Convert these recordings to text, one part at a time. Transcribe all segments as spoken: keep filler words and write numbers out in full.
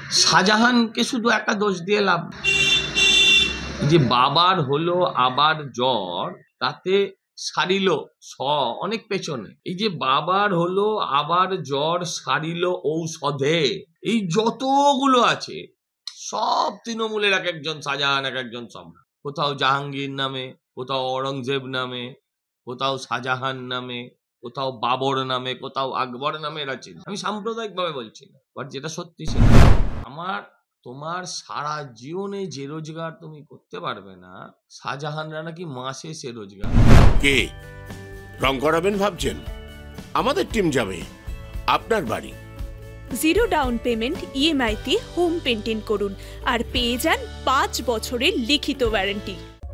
শাহজাহানকে শুধু একা দোষ দিয়ে লাভ নেই। যে বাবার হলো আবার জ্বর, তাতে সারিল স অনেক পেছনে। এই যে বাবার হলো আবার জ্বর সারিল ঔষধে, এই যতগুলো আছে সব তৃণমূলের এক একজন শাহজাহান, এক একজন সম্রাট। কোথাও জাহাঙ্গীর নামে, কোথাও অরঙ্গজেব নামে, কোথাও শাহজাহান নামে, কোথাও বাবর নামে, কোথাও আকবর নামে এরা চিনি। আমি সাম্প্রদায়িক ভাবে বলছি না, বাট যেটা সত্যি সেটা। আমার তোমার সারা জীবনে যে রোজগার তুমি করতে পারবে না, শাহজাহানরা নাকি মাসে সে রোজগার। কে রং করাবেন ভাবছেন? আমাদের টিম যাবে আপনার বাড়ি। জিরো ডাউন পেমেন্ট ইএমআই তে হোম পেন্টিং করুন আর পেয়ে যান পাঁচ বছরের লিখিত ওয়ারেন্টি।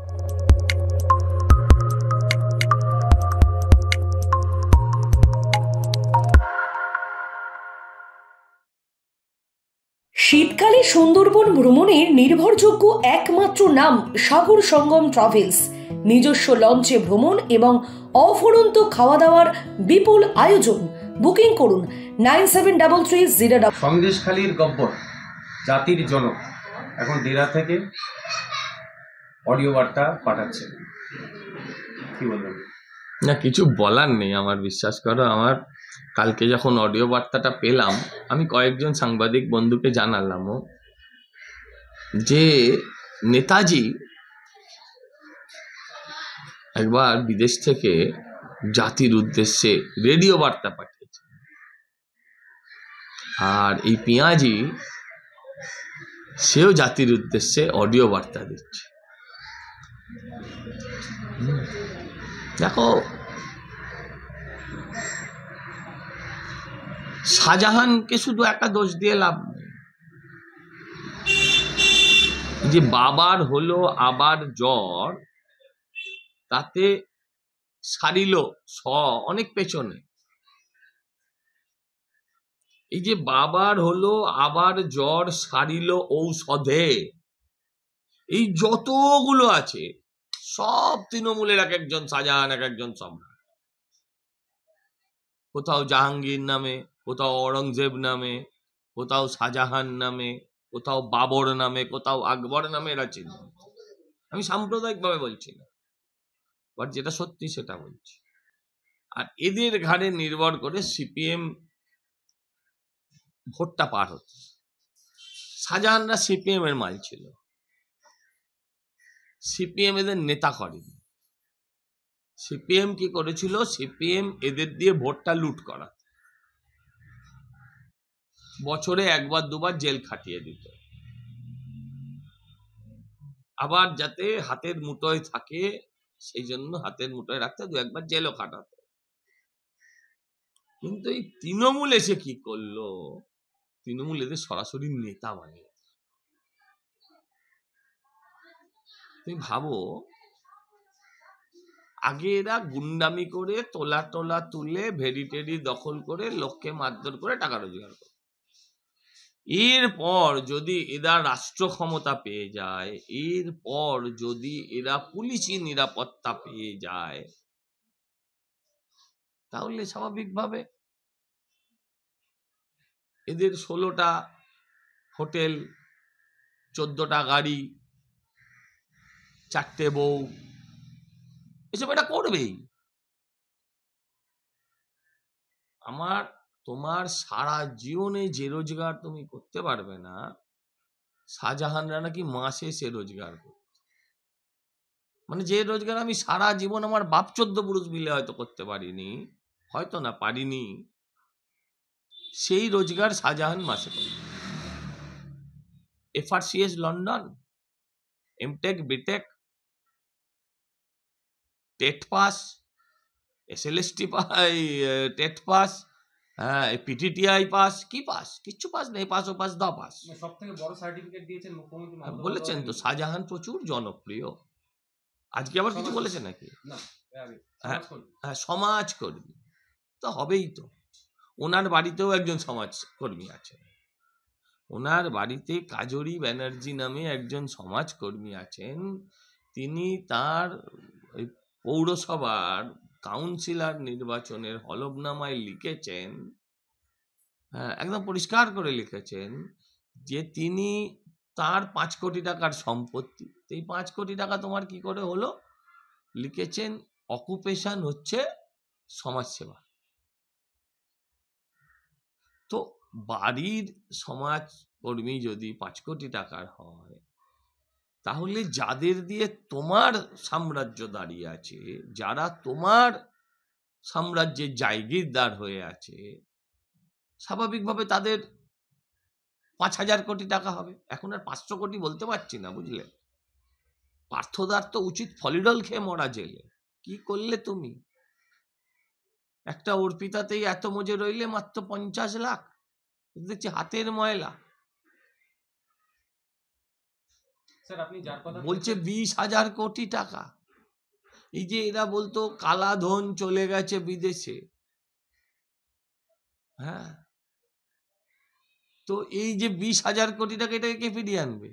শীতকালে সুন্দরবন ভ্রমণের নির্ভরযোগ্য একমাত্র নাম সাগর সঙ্গম ট্রাভেলস। নিজস্ব লঞ্চে ভ্রমণ এবং অফুরন্ত খাওয়া দাওয়ার বিপুল আয়োজন। বুকিং করুন nine seven double three zero double. সন্দেশখালীর গব্বর জাতির জনক এখন ডেরা থেকে অডিও বার্তা পাঠাচ্ছে, কি বলবেন? না, কিছু বলার নেই আমার, বিশ্বাস করো। আমার কালকে যখন অডিও বার্তাটা পেলাম, আমি কয়েকজন সাংবাদিক বন্ধুকে জানালাম যে নেতাজি একবার বিদেশ থেকে জাতির উদ্দেশ্যে রেডিও বার্তা পাঠিয়েছে, আর এই পিঁয়াজি সেও জাতির উদ্দেশ্যে অডিও বার্তা দিচ্ছে। দেখো, শাহজাহানকে শুধু একা দোষ দিয়ে লাভ নেই। যে বাবার হলো আবার জ্বর, তাতে সারিল স অনেক পেছনে। এই যে বাবার হলো আবার জ্বর সারিল ঔষধে, এই যতগুলো আছে সব তৃণমূলের এক একজন শাহজাহান, এক একজন সম্রাট। কোথাও জাহাঙ্গীর নামে, কোথাও অরঙ্গজেব নামে, কোথাও শাহজাহান নামে, কোথাও বাবর নামে, কোথাও আকবর নামে এরা চিনি। আমি সাম্প্রদায়িক ভাবে বলছি না, বাট যেটা সত্যি সেটা বলছি। আর এদের ঘাড়ে নির্ভর করে সিপিএম ভোটটা পার হচ্ছে। শাহজাহানরা সিপিএম এর মাল ছিল, সিপিএম এদের নেতা করেনি। সিপিএম কি করেছিল? সিপিএম এদের দিয়ে ভোটটা লুট করা, বছরে একবার দুবার জেল খাটিয়ে দিত, আবার যাতে হাতের মুঠোয় থাকে সেই জন্য হাতের মুঠোয় রাখতে দু একবার জেলও খাটাত। কিন্তু এই তৃণমূল এসে কি করলো? তৃণমূল এদের সরাসরি নেতা বানিয়ে। তুমি ভাবো, আগে এরা গুন্ডামি করে তোলা টোলা তুলে ভেড়ি টেড়ি দখল করে লোককে মারধর করে টাকা রোজগার করে। এরপর যদি এরা রাষ্ট্র ক্ষমতা পেয়ে যায়, এরপর যদি এরা পুলিশি নিরাপত্তা পেয়ে যায়, তাহলে স্বাভাবিকভাবে এদের ষোলোটা হোটেল, চোদ্দটা গাড়ি, চারটে বউ, এসব এটা করবেই। আমার তোমার সারা জীবনে যে রোজগার তুমি করতে পারবে না, শাহজাহানরা নাকি মাসে সে রোজগার করত। মানে যে রোজগার আমি সারা জীবন আমার বাপ চোদ্দ পুরুষ মিলে হয়তো করতে পারিনি, হয়তো না পারিনি, সেই রোজগার শাহজাহান মাসে করত। FRCS London, MTech, BTech, TET pass, SLST pass, TET pass, হ্যাঁ পিটিটিআই পাস, কি পাস? কিচ্ছু পাস নেই। পাস ও পাস দ পাস। সব থেকে বড় সার্টিফিকেট দিয়েছেন মুখ্যমন্ত্রী। বলেছেন তো শাহজাহান প্রচুর জনপ্রিয়। আজকে আবার কিছু বলেছে নাকি? হ্যাঁ, সমাজ কর্মী তো হবেই তো। ওনার বাড়িতেও একজন সমাজ কর্মী আছে। ওনার বাড়িতে কাজরি ব্যানার্জি নামে একজন সমাজ কর্মী আছেন। তিনি তার পৌরসভার কাউন্সিলর নির্বাচনের হলফনামায় লিখেছেন, হ্যাঁ একদম পরিষ্কার করে লিখেছেন যে তিনি তার পাঁচ কোটি টাকার সম্পত্তি, এই পাঁচ কোটি টাকা তোমার কি করে হলো? লিখেছেন অকুপেশন হচ্ছে সমাজসেবা। তো বাড়ির সমাজকর্মী যদি পাঁচ কোটি টাকার হয়, তাহলে যাদের দিয়ে তোমার সাম্রাজ্য দাঁড়িয়ে আছে, যারা তোমার সাম্রাজ্যের জায়গিরদার হয়ে আছে, স্বাভাবিকভাবে তাদের পাঁচ হাজার কোটি টাকা হবে। এখন আর পাঁচশো কোটি বলতে পারছি না, বুঝলে? পার্থদার তো উচিত ফলিডল খেয়ে মরা জেলে। কি করলে তুমি? একটা অর্পিতাতেই এত মজে রইলে মাত্র পঞ্চাশ লাখ, দেখছি হাতের ময়লা। স্যার আপনি যার কথা বলছে বিশ হাজার কোটি টাকা। এই যে এরা বলতো কালা ধন চলে গেছে বিদেশে, হ্যাঁ, তো এই যে বিশ হাজার কোটি টাকা, এটাকে কে ফিরিয়ে আনবে?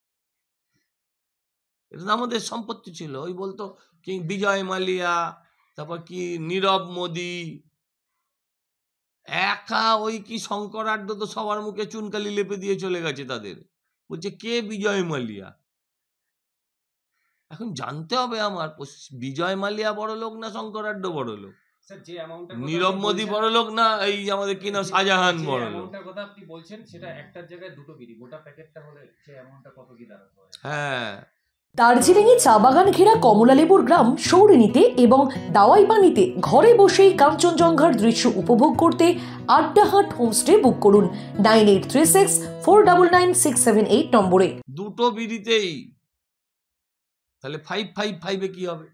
এটা তো আমাদের সম্পত্তি ছিল। ওই বলতো কি বিজয় মালিয়া, তারপর কি নীরব মোদি, একা ওই কি শঙ্করাড্ড তো সবার মুখে চুনকালি লেপে দিয়ে চলে গেছে তাদের। বলছে কে বিজয় মালিয়া? এখন জানতে হবে আমার, বিজয় মালিয়া বড় লোক না শঙ্করাড্ড বড় লোক? স্যার যে অ্যামাউন্টটা নীরব মোদি বড় লোক না এই আমাদের কি নাম শাহজাহান বড় লোক? অ্যামাউন্টের কথা আপনি বলছেন সেটা একটার জায়গায় দুটো বিড়ি, গোটা প্যাকেটটা হলে সেই অ্যামাউন্টটা কত কি দাঁড়াতে পারে? হ্যাঁ, দার্জিলিংয়ে চা বাগান ঘেরা কমলালেবুর গ্রাম সৌরিনীতে এবং দাওয়াইপানিতে ঘরে বসেই কাঞ্চনজঙ্ঘার দৃশ্য উপভোগ করতে আড্ডাহাট হোমস্টে বুক করুন nine eight three six four nine nine six seven eight নম্বরে। দুটো বিড়িতেই তাহলে ফাইভ ফাইভ ফাইভে কি হবে?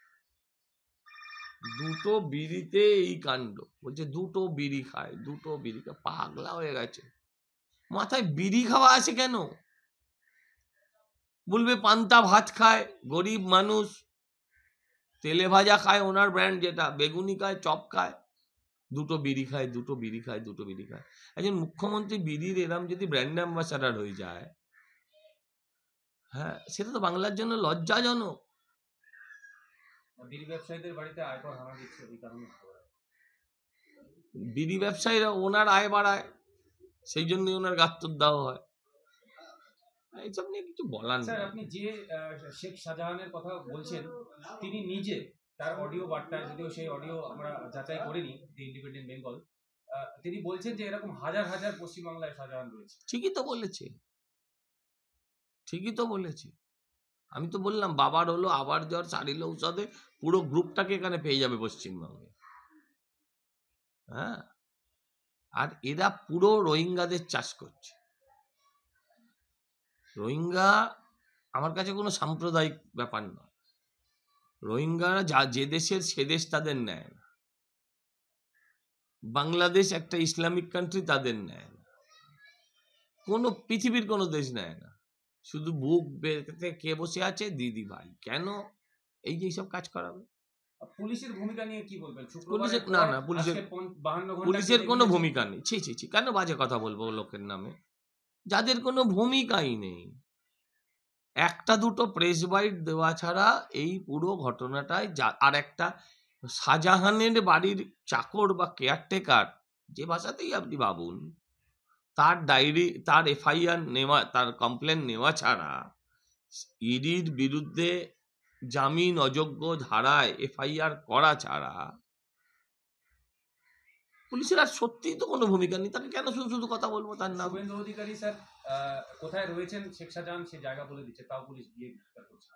দুটো বিড়িতে এই কাণ্ড। বলছে দুটো বিড়ি খায়, দুটো বিড়ি খায়, পাগলা হয়ে গেছে। মাথায় বিড়ি খাওয়া আছে কেন? বলবে পান্তা ভাত খায়, গরিব মানুষ, তেলে ভাজা খায়, ওনার ব্র্যান্ড যেটা, বেগুনি খায়, চপ খায়, দুটো বিড়ি খায়, দুটো বিড়ি খায়, দুটো বিড়ি খায়। একজন মুখ্যমন্ত্রী বিড়ির এরম যদি ব্র্যান্ড অ্যাম্বাসাডার হয়ে যায়, হ্যাঁ, সেটা তো বাংলার জন্য লজ্জাজনক। বিড়ি ব্যবসায়ীদের বাড়িতে আয়কর হানা দিচ্ছে এই কারণে। বিড়ি ব্যবসায়ীরা ওনার আয় বাড়ায়, সেই জন্যই ওনার গাত্তর দেওয়া হয়। এইসব নিয়ে কিছু বলার নেই। স্যার আপনি যে শেখ শাহজাহানের কথা বলছেন, তিনি নিজে তার অডিও বার্তায়, যদিও সেই অডিও আমরা যাচাই করিনি দি ইন্ডিপেন্ডেন্ট বেঙ্গল, তিনি বলছেন যে এরকম হাজার হাজার পশ্চিমবাংলায় শাহজাহান রয়েছে। ঠিকই তো বলেছে, ঠিকই তো বলেছে। আমি তো বললাম বাবার হলো, আবার জ্বর, সারিল ঔষধে, পুরো গ্রুপটাকে এখানে পেয়ে যাবে পশ্চিমবঙ্গে। হ্যাঁ, আর এরা পুরো রোহিঙ্গাদের চাষ করছে। রোহিঙ্গা আমার কাছে কোনো সাম্প্রদায়িক ব্যাপার নয়। রোহিঙ্গারা যা যে দেশের সে দেশ তাদের নেয় না। বাংলাদেশ একটা ইসলামিক কান্ট্রি, তাদের নেয় না। কোনো পৃথিবীর কোনো দেশ নেয় না। শুধু বুক বেঁধে কে বসে আছে? দিদি ভাই। কেন এই যে এইসব কাজ করাবে? পুলিশের ভূমিকা নিয়ে কি বলবেন? পুলিশের না না পুলিশের পুলিশের কোনো ভূমিকা নেই। ছি ছি ছি, কেন বাজে কথা বলবো লোকের নামে, যাদের কোনো ভূমিকাই নেই। একটা দুটো প্রেস বাইট দেওয়া ছাড়া এই পুরো ঘটনাটায়, আর একটা শাহজাহানের বাড়ির চাকর বা কেয়ারটেকার, যে ভাষাতেই আপনি ভাবুন, তার ডায়েরি, তার এফআইআর নেওয়া, তার কমপ্লেন নেওয়া ছাড়া, ইডির বিরুদ্ধে জামিন অযোগ্য ধারায় এফআইআর করা ছাড়া পুলিশের আর সত্যিই তো কোনো ভূমিকা নেই। তাকে কেন শুধু শুধু কথা বলবো তার নাম? শুভেন্দু অধিকারী স্যার কোথায় রয়েছেন শেখ শাহজাহান সে জায়গা বলে দিচ্ছে, তাও পুলিশ গিয়ে গ্রেফতার করছে।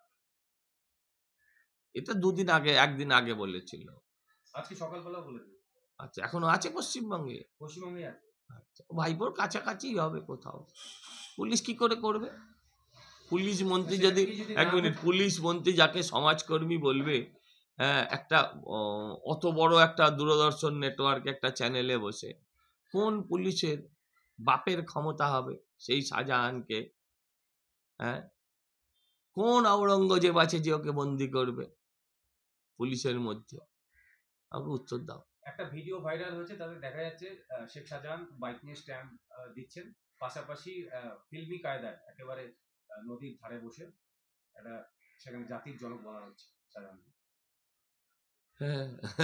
এটা দুদিন আগে, একদিন আগে বলেছিল, আজকে সকালবেলা বলে দিল। আচ্ছা, এখনো আছে পশ্চিমবঙ্গে? পশ্চিমবঙ্গে আছে। আচ্ছা, ভাইপোর কাছাকাছি হবে কোথাও। পুলিশ কি করে করবে? পুলিশ মন্ত্রী যদি, এক মিনিট, পুলিশ মন্ত্রী যাকে সমাজকর্মী বলবে, হ্যাঁ, একটা অত বড় একটা দূরদর্শন নেটওয়ার্ক, একটা চ্যানেলে বসে, কোন পুলিশের বাপের ক্ষমতা হবে সেই শাহজাহানকে, হ্যাঁ, কোন আওরঙ্গজেব আছে যে ওকে বন্দি করবে পুলিশের মধ্যে? আমাকে উত্তর দাও। একটা ভিডিও ভাইরাল হয়েছে, তাদের দেখা যাচ্ছে শেখ শাহজাহান বাইক নিয়ে স্ট্যাম্প দিচ্ছেন, পাশাপাশি ফিল্মি কায়দায় একেবারে নদীর ধারে বসে একটা সেখানে জাতির জনক বলা হচ্ছে শাহজাহান। হ্যাঁ।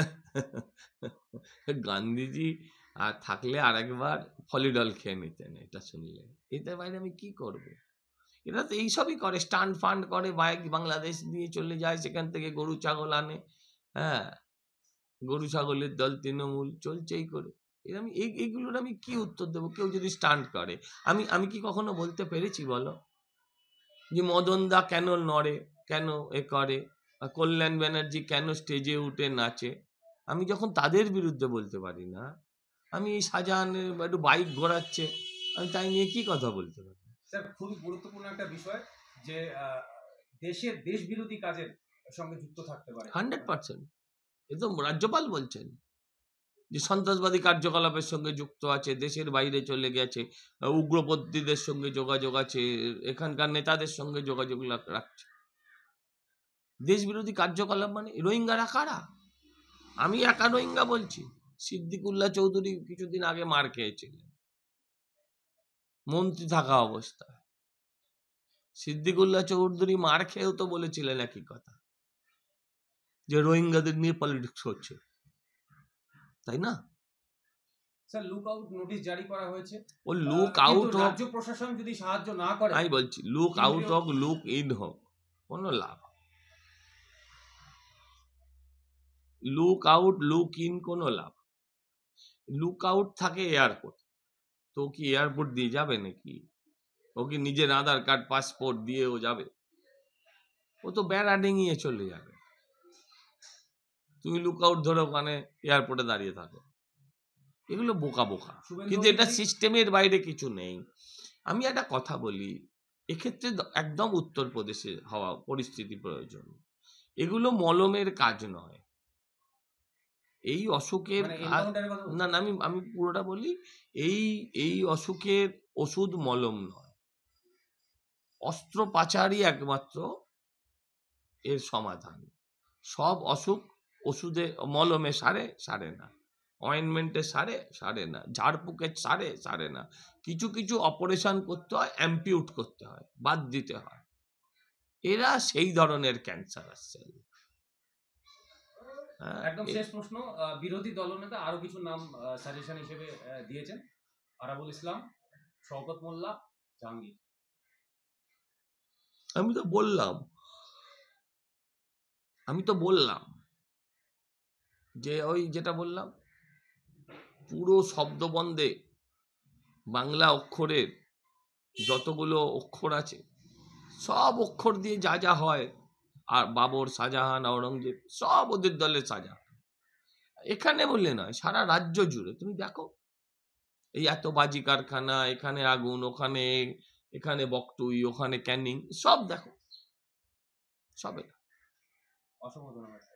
গান্ধীজি আর থাকলে আর একবার ফলিডল খেয়ে নিতেন এটা শুনলে। এটার বাইরে আমি কি করব? এরা তো এইসবই করে, স্টান্ট ফান্ড করে, বাইক বাংলাদেশ নিয়ে চলে যায়, সেখান থেকে গরু ছাগল আনে। হ্যাঁ, গরু ছাগলের দল তৃণমূল চলছে এই করে। এর আমি এই এইগুলোর আমি কি উত্তর দেবো? কেউ যদি স্টান্ট করে, আমি আমি কি কখনো বলতে পেরেছি বলো যে মদন দা কেন নড়ে, কেন এ করে, বা কল্যাণ ব্যানার্জি কেন স্টেজে উঠে নাচে? আমি যখন তাদের বিরুদ্ধে বলতে পারি না, আমি এই শাহজাহানের একটু বাইক ঘোরাচ্ছে, আমি তাই নিয়ে কি কথা বলতে পারি? স্যার, খুবই গুরুত্বপূর্ণ একটা বিষয় যে আহ, দেশের দেশ বিরোধী কাজের সঙ্গে যুক্ত থাকতে পারে। হান্ড্রেড পার্সেন্ট এ তো রাজ্যপাল বলছেন যে সন্ত্রাসবাদী কার্যকলাপের সঙ্গে যুক্ত আছে, দেশের বাইরে চলে গেছে, আহ, উগ্রপন্থীদের সঙ্গে যোগাযোগ আছে, এখানকার নেতাদের সঙ্গে যোগাযোগ লাগ- রাখছে। দেশ বিরোধী কার্যকলাপ মানে রোহিঙ্গারা কারা? আমি একা রোহিঙ্গা বলছি? সিদ্দিকুল্লাহ চৌধুরী কিছুদিন আগে মার খেয়েছিলেন মন্ত্রী থাকা অবস্থায়। সিদ্দিকুল্লাহ চৌধুরী মার খেয়েও তো বলেছিলেন একই কথা, যে রোহিঙ্গাদের নিয়ে পলিটিক্স হচ্ছে, তাই না? স্যার, লুক আউট নোটিশ জারি করা হয়েছে। ও লুক আহ, আউট কিন্তু হোক, রাজ্য প্রশাসন যদি সাহায্য না করে, আমি বলছি লুক কেন্দ্রীয়- আউট হোক, লুক ইন হোক, কোনো লাভ। লুক আউট লুক ইন কোনো লাভ। লুক আউট থাকে এয়ারপোর্ট, তো কি এয়ারপোর্ট দিয়ে যাবে নাকি? ও কি নিজের আধার কার্ড পাসপোর্ট দিয়ে ও যাবে? ও তো বেড়া ডিঙিয়ে চলে যাবে। তুমি লুক আউট ধরে ওখানে এয়ারপোর্টে দাঁড়িয়ে থাকো, এগুলো বোকা বোকা। শুভেন্দু কিন্তু এটা অধিকারী- সিস্টেমের বাইরে কিছু নেই। আমি একটা কথা বলি, এক্ষেত্রে দ- একদম উত্তরপ্রদেশে হওয়া পরিস্থিতি প্রয়োজন। এগুলো মলমের কাজ নয়। এই অসুখের মানে কাজ- এনকাউন্টারের কথা বলছেন? না না আমি আমি পুরোটা বলি, এই এই অসুখের ওষুধ মলম নয়, অস্ত্রোপচারই একমাত্র এর সমাধান। সব অসুখ ওষুধে মলমে সারে সারে না, অয়েনমেন্টে সারে সারে না, ঝাড়ফুঁকে সারে সারে না। কিছু কিছু অপারেশন করতে হয়, অ্যাম্পিউট করতে হয়, বাদ দিতে হয়। এরা সেই ধরনের ক্যান্সার আসছে। হ্যাঁ, একদম এ- শেষ প্রশ্ন। আহ, বিরোধী দলনেতা আরো কিছু নাম সাজেশন হিসেবে আহ, দিয়েছেন। আরাবুল ইসলাম, শওকত মোল্লা, জাহাঙ্গীর। আমি তো বললাম আমি তো বললাম যে ওই যেটা বললাম, পুরো শব্দবন্ধে বাংলা অক্ষরের যতগুলো অক্ষর আছে, সব অক্ষর দিয়ে যা যা হয়, আর বাবর, শাহজাহান, আওরঙ্গজেব সব ওদের দলের শাহজাহান। এখানে বললে নয়, সারা রাজ্য জুড়ে তুমি দেখো, এই এত বাজি কারখানা, এখানে আগুন, ওখানে এখানে বকটুই, ওখানে ক্যানিং, সব দেখো, সব এটা। অসংখ্য ধন্যবাদ।